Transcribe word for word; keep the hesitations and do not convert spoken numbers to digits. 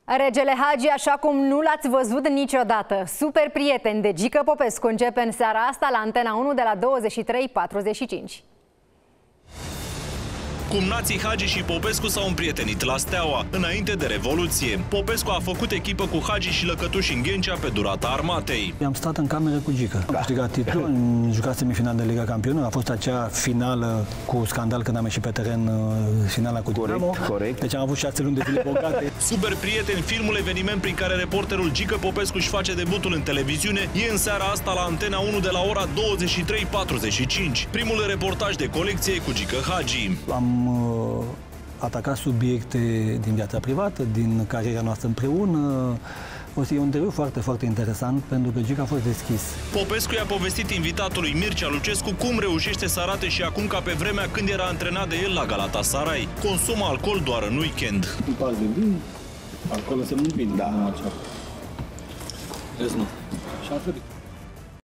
Regele Hagi, așa cum nu l-ați văzut niciodată. Super prieteni de Gică Popescu începe în seara asta la Antena unu de la douăzeci și trei patruzeci și cinci. Cumnații Hagi și Popescu s-au împrietenit la Steaua, înainte de Revoluție. Popescu a făcut echipă cu Hagi și Lăcătuși în Ghencea pe durata armatei. Am stat în cameră cu Gică. Am câștigat titlul, am jucat semifinal de Liga Campionilor. A fost acea finală cu scandal când am ieșit pe teren, finala cu Dinamo. Corect, corect. Deci am avut șase luni de zile bogate. Super prieteni, filmul eveniment prin care reporterul Gică Popescu își face debutul în televiziune, e în seara asta la Antena unu de la ora douăzeci și trei patruzeci și cinci. Primul reportaj de colecție cu Gică Hagi. Am uh, atacat subiecte din viața privată, din cariera noastră împreună. O să fie un interviu foarte, foarte interesant, pentru că Gică a fost deschis. Popescu i-a povestit invitatului Mircea Lucescu cum reușește să arate și acum ca pe vremea când era antrenat de el la Galatasaray. Consumă alcool doar în weekend. Un pas de vin, alcool înseamnă un vin. Da. Rest nu. Și am ferit.